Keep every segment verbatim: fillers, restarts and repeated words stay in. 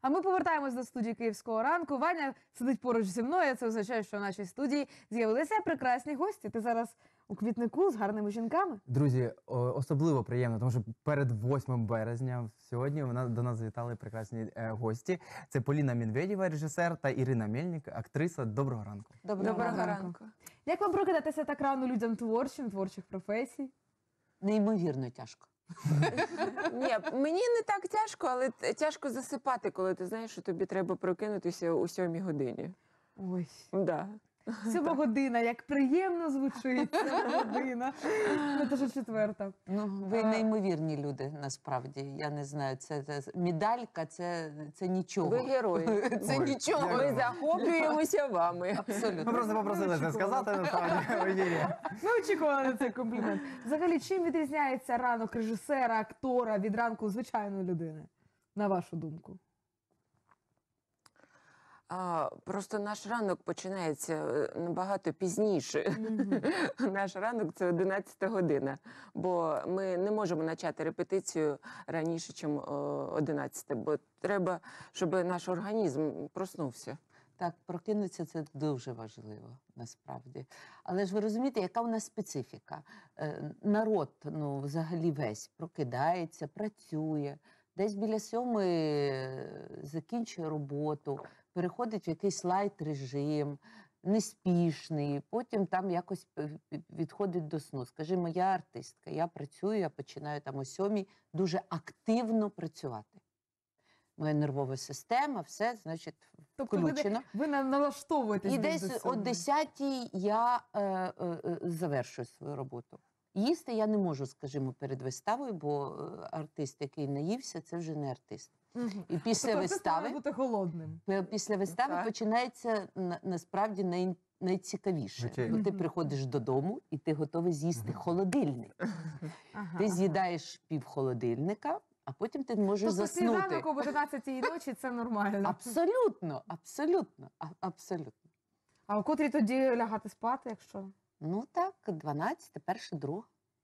А ми повертаємось до студії Київського ранку. Ваня сидить поруч зі мною. Це означає, що в нашій студії з'явилися прекрасні гості. Ти зараз у квітнику з гарними жінками. Друзі, особливо приємно, тому що перед восьмим березня сьогодні у нас, до нас завітали прекрасні е, гості. Це Поліна Медведєва, режисер, та Ірина Мельник, актриса. Доброго ранку. Доброго, Доброго ранку. ранку. Як вам прокидатися так рано людям творчим, творчих професій? Неймовірно тяжко. Ні, мені не так тяжко, але тяжко засипати, коли ти знаєш, що тобі треба прокинутися у сьомій годині. Ой. Да. Сьома година, як приємно звучить, сьома година. Ну, це ж четверта. Ну, ви неймовірні люди, насправді. Я не знаю, це, це медалька, це, це нічого. Ви герої. Це Ой, нічого. Ми захоплюємося вами. Абсолютно. Ми просто попросили це сказати, насправді, в ефірі. Ми очікували на цей комплімент. Взагалі, чим відрізняється ранок режисера, актора від ранку звичайної людини, на вашу думку? А, просто наш ранок починається набагато пізніше. Mm-hmm. Наш ранок – це одинадцята година, бо ми не можемо почати репетицію раніше, ніж одинадцята, бо треба, щоб наш організм проснувся. Так, прокинутися – це дуже важливо, насправді. Але ж ви розумієте, яка у нас специфіка? Народ, ну, взагалі весь прокидається, працює, десь біля сьомої закінчує роботу, переходить в якийсь лайт-режим, неспішний, потім там якось відходить до сну. Скажімо, я артистка, я працюю, я починаю там о сьомій дуже активно працювати. Моя нервова система, все, значить, тобто включено. Ви, ви налаштовуєтесь. І десь о десятій я е, е, завершую свою роботу. Їсти я не можу, скажімо, перед виставою, бо артист, який наївся, це вже не артист. Угу. І після тобто вистави, має бути голодним. Після вистави так. починається на, насправді най, найцікавіше. Вечеря. Бо ти приходиш додому і ти готовий з'їсти холодильник. Ага, ти з'їдаєш пів холодильника, а потім ти можеш тобто заснути. Тобто сніданок об одинадцятій ночі – це нормально? Абсолютно, абсолютно, а, абсолютно. А у котрій тоді лягати спати, якщо? Ну так, дванадцята, перша, друга.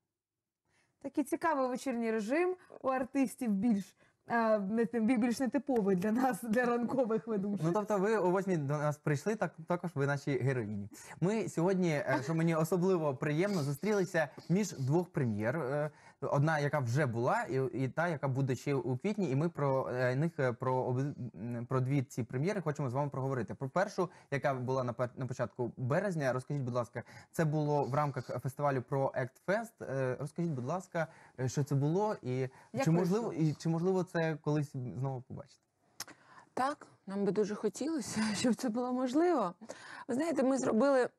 Такий цікавий вечірній режим у артистів, більш, а, не, більш нетиповий для нас, для ранкових ведучих. Ну, тобто ви о восьмій до нас прийшли, так, також ви наші героїні. Ми сьогодні, що мені особливо приємно, зустрілися між двох прем'єр. Одна, яка вже була, і, і та, яка буде ще у квітні. І ми про них, про, про дві ці прем'єри хочемо з вами проговорити. Про першу, яка була на, на початку березня, розкажіть, будь ласка, це було в рамках фестивалю Проект Фест. Розкажіть, будь ласка, що це було і чи можливо, і чи можливо це колись знову побачити? Так, нам би дуже хотілося, щоб це було можливо. Ви знаєте, ми зробили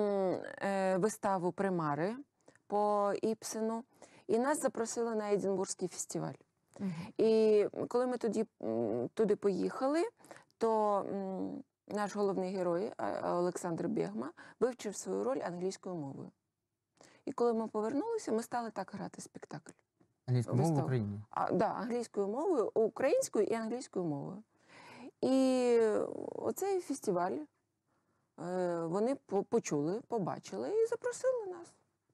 е, виставу «Примари» по Іпсену, і нас запросили на Единбурзький фестиваль. Uh-huh. І коли ми тоді, туди поїхали, то м, наш головний герой Олександр Бєгма вивчив свою роль англійською мовою. І коли ми повернулися, ми стали так грати спектакль. Англійською мовою в Україні? Так, да, англійською мовою, українською і англійською мовою. І оцей фестиваль вони почули, побачили і запросили нас.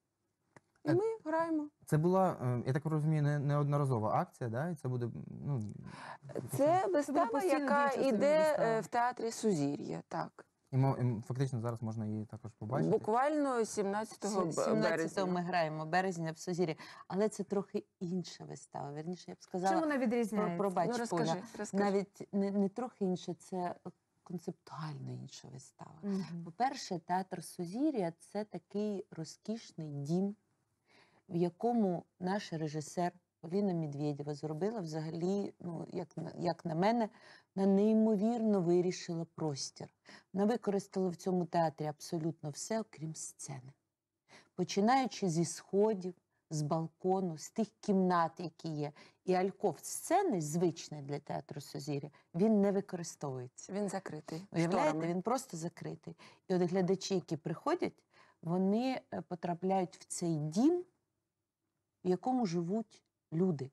І ми граємо. Це була, я так розумію, не, неодноразова акція, да? І це буде, ну... Це вистава, це яка йде в театрі Сузір'я, так. І, і фактично зараз можна її також побачити? Буквально сімнадцятого березня. сімнадцятого ми граємо, березня в Сузір'ї. Але це трохи інша вистава. Вірніше, я б сказала... Чим вона відрізняється? Пробач, ну, розкажи, Поля. розкажи. Навіть не, не трохи інше, це концептуально інша вистава. Mm-hmm. По-перше, театр Сузір'я – це такий розкішний дім, в якому наш режисер Поліна Медведєва зробила взагалі, ну, як, як на мене, вона неймовірно вирішила простір. Вона використала в цьому театрі абсолютно все, окрім сцени. Починаючи зі сходів, з балкону, з тих кімнат, які є. І альков сцени, звичний для театру Сузір'я, він не використовується. Він закритий. Уявляєте, шторами. він просто закритий. І от глядачі, які приходять, вони потрапляють в цей дім, в якому живуть люди.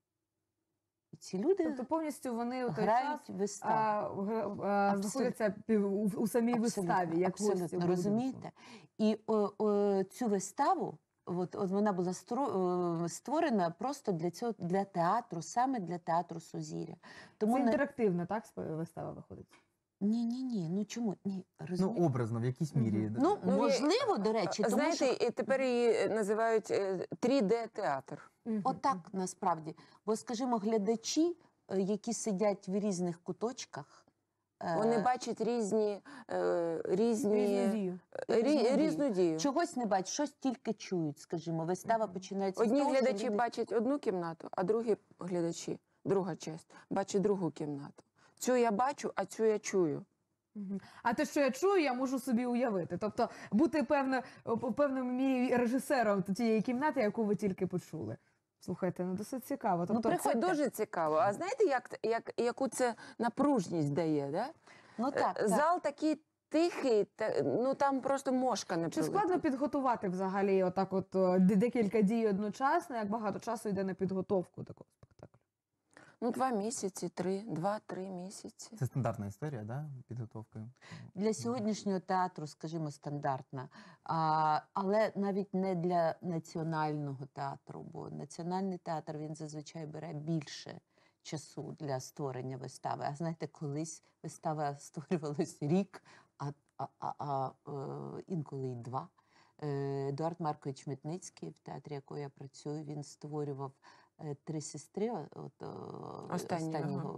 І ці люди тобто повністю вони у той грають час виставу. а, а, знаходяться у, у самій Абсолютно, виставі, як абсолютно, гості. розумієте? І о, о, цю виставу От, от вона була стро- е, створена просто для цього, для театру, саме для театру Сузір'я. Тому Це на... інтерактивна, так, спо- вистава виходить? Ні, ні, ні. Ну чому? Ні, Ну, розумієте? образно, в якійсь мірі. Мгм. Ну, Ну, і- можливо, до речі, тому Знаєте, що і тепер її називають е, три де театр. Мгм. отак насправді. Бо, скажімо, глядачі, е, які сидять в різних куточках, е, Вони бачать різні, е, різні Різну дію. рі- різну дію. різну дію. чогось не бачать, щось тільки чують, скажімо. Вистава Мгм. починається з Одні того, що глядачі люди- бачать одну кімнату, а другі глядачі, друга часть, бачать другу кімнату. Цю я бачу, а цю я чую. Мгм. А те, що я чую, я можу собі уявити. Тобто бути певно, у певному мірі режисером тієї кімнати, яку ви тільки почули. Слухайте, ну досить цікаво. Тобто, приходь, це Це дуже цікаво. А знаєте, як, як, яку це напружність дає? Да? Ну Е, так, так. Зал такий тихий, та, ну там просто мошка не Чи складно прилетить. підготувати взагалі отак от о, де- декілька дій одночасно, як багато часу йде на підготовку такого спектаклю? Ну, два місяці, три, два-три місяці. Це стандартна історія, да? Підготовки. Для сьогоднішнього театру, скажімо, стандартна, а, але навіть не для національного театру, бо національний театр він зазвичай бере більше часу для створення вистави. А знаєте, колись вистава створювалась рік, а, а, а, а е, інколи й два. Е, Едуард Маркович Митницький, в театрі якого я працюю, він створював е, «Три сестри», от, е, Останнього. останнього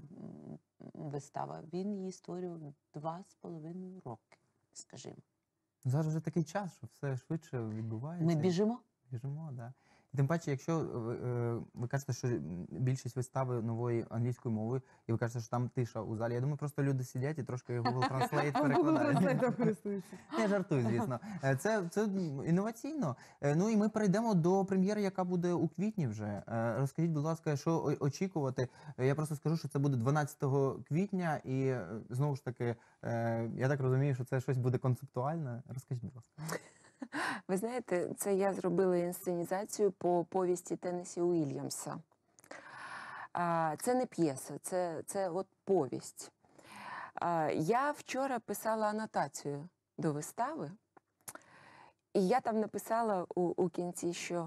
м, вистава. Він її створював два з половиною роки, скажімо. Зараз вже такий час, що все швидше відбувається. Ми біжимо. Біжимо, да. І тим паче, якщо е, ви, е, ви кажете, що м, більшість вистави нової англійською мовою, і ви кажете, що там тиша у залі. Я думаю, просто люди сидять і трошки Google Translate Google перекладають. Translate користуються. Я жартую, звісно. Е, Це, це інноваційно. Е, Ну і ми перейдемо до прем'єри, яка буде у квітні вже. Е, Розкажіть, будь ласка, що о- очікувати? Е, Я просто скажу, що це буде дванадцятого квітня, і е, знову ж таки, е, я так розумію, що це щось буде концептуальне. Розкажіть, будь ласка. Ви знаєте, це я зробила інсценізацію по повісті Теннесі Уільямса. А, Це не п'єса, це, це от повість. А, Я вчора писала анотацію до вистави, і я там написала у, у кінці, що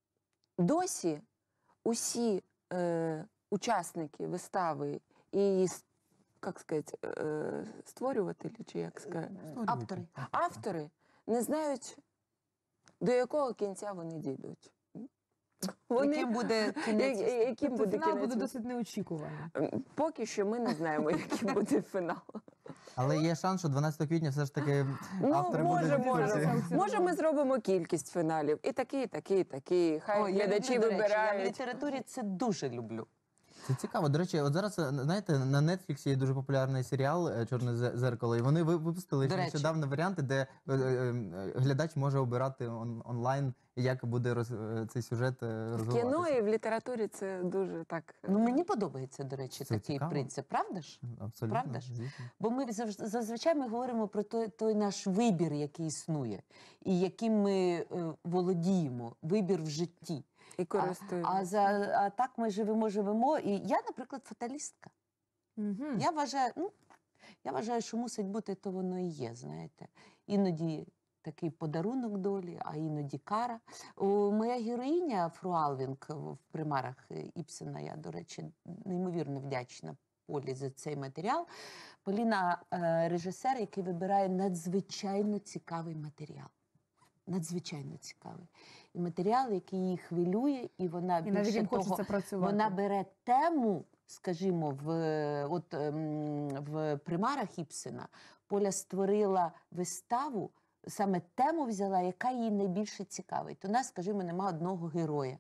досі усі е, учасники вистави і її, с- як сказати, е, створювателі, чи як сказати, Автори. автори не знають, до якого кінця вони дійдуть. Яким буде кінець? Я- я- яким Тобто буде фінал буде кінець? досить неочікуваний. М, Поки що ми не знаємо, який буде фінал. Але є шанс, що дванадцятого квітня все ж таки Ну, автори може, будуть може. відкриті. Може, ми зробимо кількість фіналів. І такий, і такий, і такий. Хай Ой, я глядачі люблю, до речі, я в вибирають. літературі це дуже люблю. Це цікаво. До речі, от зараз, е, знаєте, на Netflix є дуже популярний серіал е, «Чорне зе- зеркало», і вони ви- випустили До речі. нещодавно варіанти, де е, е, е, глядач може обирати он- онлайн, як буде роз, е, цей сюжет е, В розвиватися. кіно і в літературі це дуже так. Ну, мені подобається, до речі, Це такий цікаво. принцип, правда ж? Абсолютно. Правда ж? звісно. Бо ми завж- зазвичай ми говоримо про той, той наш вибір, який існує, і яким ми е, володіємо, вибір в житті. І А, користуємося. а, за, а так ми живемо, живемо. І я, наприклад, фаталістка. Мгм. Я вважаю, ну, я вважаю, що мусить бути, то воно і є, знаєте. Іноді такий подарунок долі, а іноді кара. О, моя героїня Фру Алвінг в примарах Іпсена, я, до речі, неймовірно вдячна Полі за цей матеріал. Поліна е, режисер, який вибирає надзвичайно цікавий матеріал. Надзвичайно цікавий. І матеріал, який її хвилює, і вона І навіть більше їм того, хочеться працювати. вона бере тему, скажімо, в, от, ем, в примарах Іпсена Поля створила виставу, саме тему взяла, яка їй найбільше цікавить. У нас, скажімо, нема одного героя.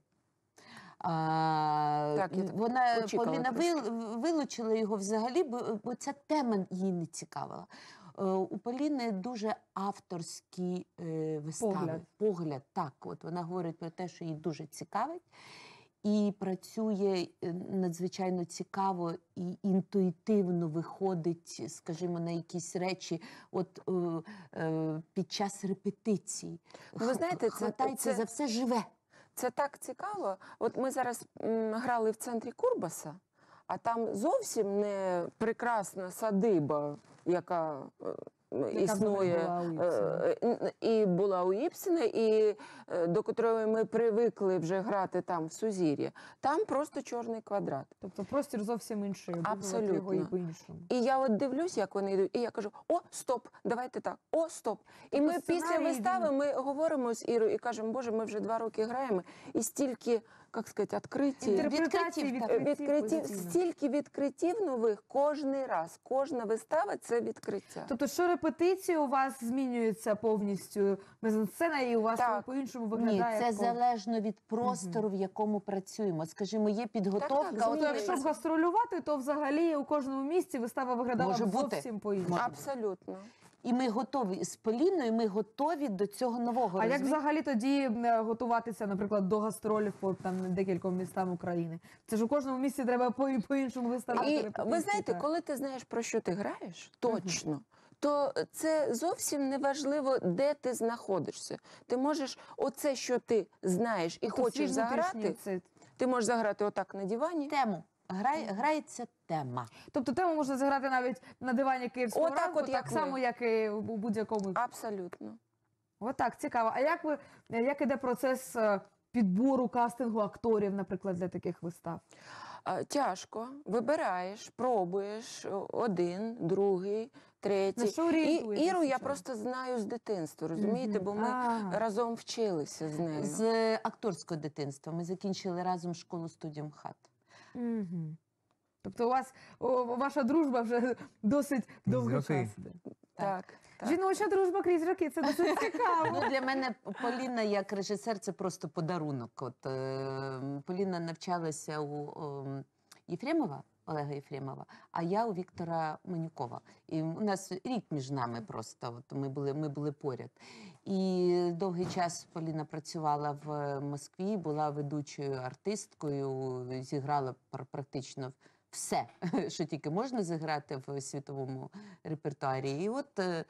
А, Так, я так вона очікувала Поліна трошки. вил- вилучила його взагалі, бо, бо ця тема її не цікавила. Е, У Поліни дуже авторські е, вистави. Погляд. Погляд, так. От вона говорить про те, що їй дуже цікавить. І працює е, надзвичайно цікаво і інтуїтивно виходить, скажімо, на якісь речі от е, е, під час репетицій. Ну, ви знаєте, це- хватається це- за все живе. Це так цікаво. От ми зараз м, грали в центрі Курбаса, а там зовсім не прекрасна садиба, яка е, існує. була у Ібсена. е, е, І була у Ібсена, і е, до котрої ми привикли вже грати там, в Сузір'ї. Там просто чорний квадрат. Тобто простір зовсім інший, обудувати Абсолютно. його і по-іншому. І я от дивлюсь, як вони йдуть, і я кажу: о, стоп, давайте так, о, стоп. І Тобто ми після сценарій, вистави він- ми говоримо з Ірою і кажемо: Боже, ми вже два роки граємо, і стільки, як сказати, відкриті. Інтерпретації, Е, відкриттів, Відкриттів, позиційно. стільки відкриттів нових кожний раз. Кожна вистава – це відкриття. Тобто, що репетиції у вас змінюється повністю мезансцена, і у вас Так. по-іншому Ні, виглядає? це як ком- залежно від простору, в якому працюємо. Скажімо, є підготовка. Так, так, Тобто, от- якщо б гастролювати, то взагалі у кожному місці вистава виглядала Може б бути. зовсім по-іншому. Абсолютно. І ми готові з Поліною, ми готові до цього нового. А як розумієте? взагалі тоді е, готуватися, наприклад, до гастролів по там декільком містам України? Це ж у кожному місці треба по- по-іншому виставляти І репетиції. ви знаєте, так. коли ти знаєш, про що ти граєш, точно, то це зовсім не важливо, де ти знаходишся. Ти можеш оце, що ти знаєш і Тобто хочеш свій внутрішній заграти, цей- ти можеш заграти отак на дивані. Тему. Грає, грається тема. Тобто тему можна зіграти навіть на дивані київського Отак ранку, от, так як само, ми. як і у будь-якому. Абсолютно. Отак, цікаво. А як ви як іде процес е, підбору кастингу акторів, наприклад, для таких вистав? А, Тяжко. Вибираєш, пробуєш о, один, другий, третій. На що І орієнтуєтесь Іру я зараз? просто знаю з дитинства, розумієте, Мгм. бо ми А. разом вчилися з нею. З акторського дитинства. Ми закінчили разом школу студію МХАТ. Угу. Тобто у вас о, ваша дружба вже досить довгий роки. час іде. Так. так. Жіноча дружба крізь роки, це досить цікаво. Ну, для мене Поліна як режисер це просто подарунок. От, е, Поліна навчалася у е, Єфремова, Олега Єфремова, а я у Віктора Манюкова. І у нас рік між нами просто, от ми, були, ми були поряд. І довгий час Поліна працювала в Москві, була ведучою артисткою, зіграла пр- практично все, що тільки можна зіграти в світовому репертуарі. І от е,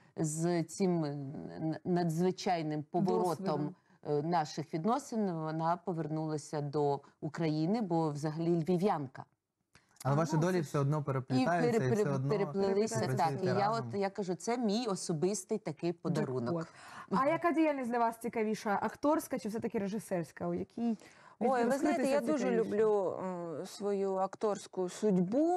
з цим н- надзвичайним поворотом Досвідом. е, наших відносин вона повернулася до України, бо взагалі львів'янка. Але А, ваші ну, долі це ж- все одно І переплітаються, і, пере- все одно переплелися працюєте так. І я разом. от я кажу, це мій особистий такий подарунок. Джекпот. А яка діяльність для вас цікавіша? Акторська чи все-таки режисерська? У якій Ой, ви знаєте, я розкритися дуже цікавіше? люблю е, свою акторську судьбу.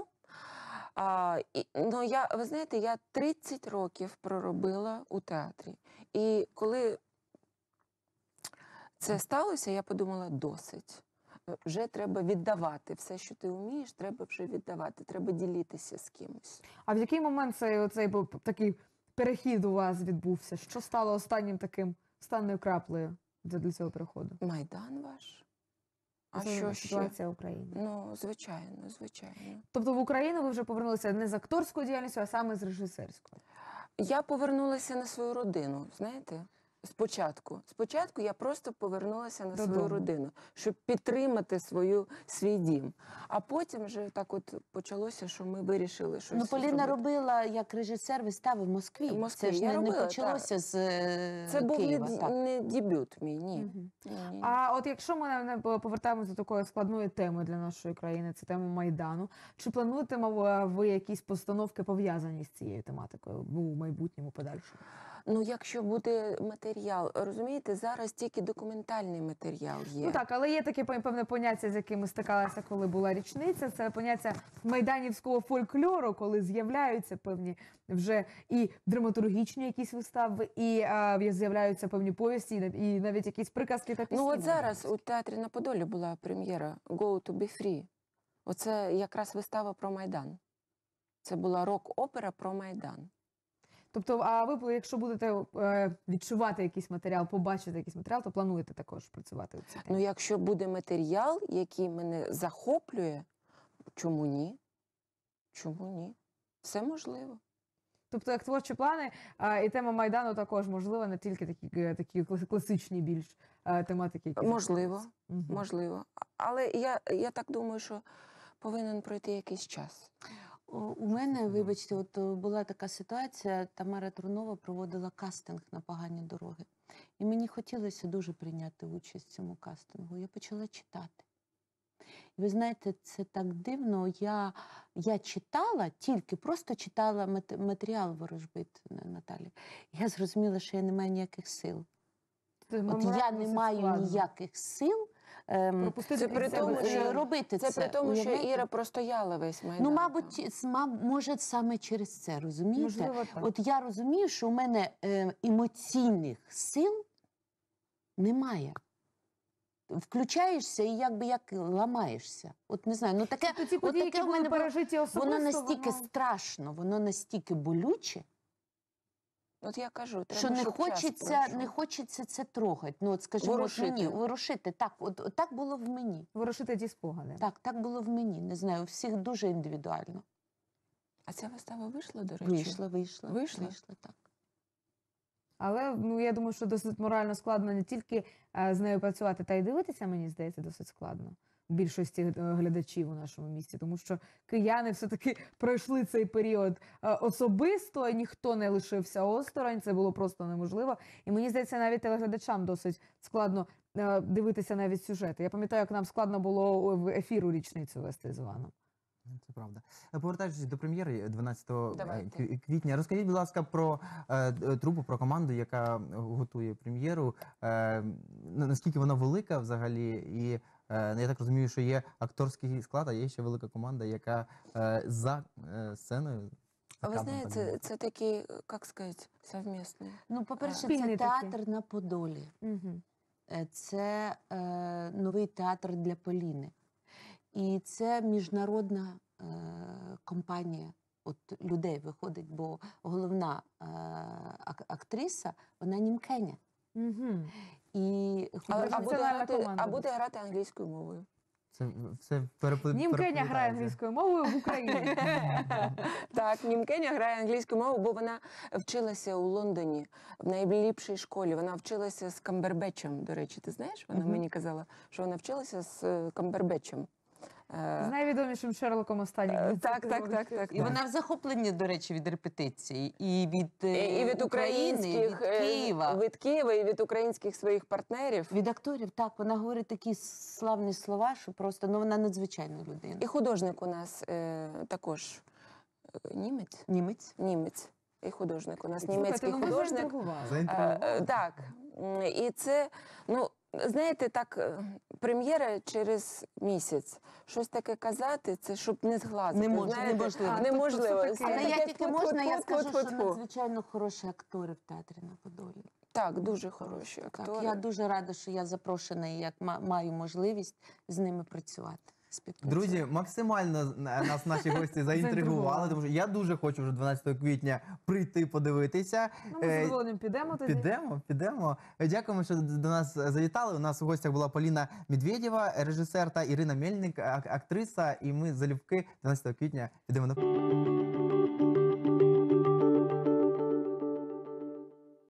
А, і, ну, я, ви знаєте, я тридцять років проробила у театрі. І коли це сталося, я подумала, досить. Вже треба віддавати. Все, що ти вмієш, треба вже віддавати. Треба ділитися з кимось. А в який момент цей оцей був такий перехід у вас відбувся? Що стало останнім таким останньою краплею для для цього переходу? Майдан ваш? А Це що ще? ситуація в Україні? Ну, звичайно, звичайно. Тобто в Україну ви вже повернулися не з акторською діяльністю, а саме з режисерською. Я повернулася на свою родину, знаєте? Спочатку. Спочатку я просто повернулася на свою Додому. родину, щоб підтримати свою, свій дім. А потім вже так от почалося, що ми вирішили щось Ну, Поліна зробити. робила як режисер вистави в Москві. В Москві. Це ж Я не, не робила, почалося з е, Це був не, Києва. д- так. не дебют мій, ні. Мгм. Ні, ні, ні. А от якщо ми не повертаємося до такої складної теми для нашої країни, це тема Майдану. Чи плануєте мов, ви якісь постановки пов'язані з цією тематикою у майбутньому подальшому? Ну, якщо буде матеріал, розумієте, зараз тільки документальний матеріал є. Ну так, але є таке пев- певне поняття, з яким ми стикалися, коли була річниця. Це поняття майданівського фольклору, коли з'являються певні вже і драматургічні якісь вистави, і а, з'являються певні повісті, і нав- і навіть якісь приказки та пісні. Ну от зараз майданівські. у театрі на Подолі була прем'єра «Go to be free». Оце якраз вистава про Майдан. Це була рок-опера про Майдан. Тобто, а ви, якщо будете е, відчувати якийсь матеріал, побачити якийсь матеріал, то плануєте також працювати у цій темі? Ну, якщо буде матеріал, який мене захоплює, чому ні? Чому ні? Все можливо. Тобто, як творчі плани, а, і тема Майдану також можливо, не тільки такі, е, такі клас- класичні більш е, тематики, які Можливо, захоплюються. Мгм. можливо. Але я, я так думаю, що повинен пройти якийсь час. О, У мене, вибачте, от е, була така ситуація, Тамара Трунова проводила кастинг на погані дороги. І мені хотілося дуже прийняти участь в цьому кастингу. Я почала читати. Ви знаєте, це так дивно. Я, я читала, тільки просто читала мат- матеріал ворожбит Наталі. Я зрозуміла, що я не маю ніяких сил. Це От меморіал я не досить маю складно. ніяких сил ем, Пропустити Це крізь при себе тому, це- що робити це. Це при тому, що уявляєте? Іра простояла весь Майдан. Ну, там. мабуть, сма- може саме через це, розумієте? Можливо, так. От я розумію, що у мене е, емоційних сил немає. Включаєшся і якби як ламаєшся. От не знаю, ну таке, Тобто ті от події, таке які в мене були було- пережиті особисто, воно настільки воно- страшно, воно настільки болюче, От я кажу, треба, що не щоб час хочеться, пройшов. не хочеться це трогати. Ну, от скажімо, от Ворушити. мені, ворушити. Так, от, от так було в мені. Ворушити ті спогади. Так, так було в мені. Не знаю, у всіх дуже індивідуально. А ця вистава вийшла, до речі? Вийшла, вийшла. Вийшла? Вийшла, так. Але ну я думаю, що досить морально складно не тільки е, з нею працювати, та й дивитися, мені здається, досить складно. Більшості е, глядачів у нашому місті, тому що кияни все-таки пройшли цей період е, особисто, ніхто не лишився осторонь, це було просто неможливо. І мені здається, навіть телеглядачам досить складно е, дивитися навіть сюжети. Я пам'ятаю, як нам складно було в ефіру річницю вести з Іваном. Ну, це правда. Е, Повертаючись до прем'єри дванадцятого Давайте. кві- квітня, розкажіть, будь ласка, про е, д- трупу, про команду, яка готує прем'єру. Е, на- наскільки вона велика взагалі? І е, я так розумію, що є акторський склад, а є ще велика команда, яка е, за е, сценою. А ви за кадром, знаєте, так це, мовити. це такий, як сказати, совмісний. Ну, по-перше, Спільний це такий. театр на Подолі. Угу. Е, Це е, новий театр для Поліни. І це міжнародна е, компанія от людей виходить, бо головна е, ак- актриса, вона німкеня. Угу. І А, а, буде Професіональна грати, команда. а буде грати англійською мовою. Це все перепли... Німкеня грає переплітається. англійською мовою в Україні. Так, Німкеня грає англійською мовою, бо вона вчилася у Лондоні в найліпшій школі. Вона вчилася з Камбербетчем, до речі. Ти знаєш? Вона Мгм. мені казала, що вона вчилася з е, Камбербетчем. Е, З найвідомішим Шерлоком останніх Е, двадцяти так, так, років. так, так. І вона в захопленні, до речі, від репетицій. І від, е, І, і від України, і від українських е, Києва. від Києва, і від українських своїх партнерів. Від акторів, так, вона говорить такі славні слова, що просто, ну, вона надзвичайна людина. І художник у нас е, також е, німець. Німець. Німець. І художник у нас Слухайте, німецький ну, ви художник. заінтригували. Заінтригували. Е, е, Так. М, І це, ну, знаєте, так, е, прем'єра через місяць. Щось таке казати, це щоб не зглазити. Не може, знаєте. неможливо. А, А, неможливо. тобто все-таки- Але Це я таке тільки тьфу-тьфу-тьфу, можна, я скажу, що тьфу-тьфу-тьфу. надзвичайно хороші актори в театрі на Подолі. Так, дуже хороші Так, актори. я дуже рада, що я запрошена і як ма- маю можливість з ними працювати. співпрацювати. Друзі, максимально на- нас наші гості заінтригували, Заінтригували. тому що я дуже хочу вже дванадцятого квітня прийти подивитися. Ну, ми з Е, задоволенням підемо тоді. Підемо, підемо. Дякуємо, що до нас завітали. У нас у гостях була Поліна Медведєва, режисер, та Ірина Мельник, ак- актриса. І ми залюбки дванадцятого квітня підемо на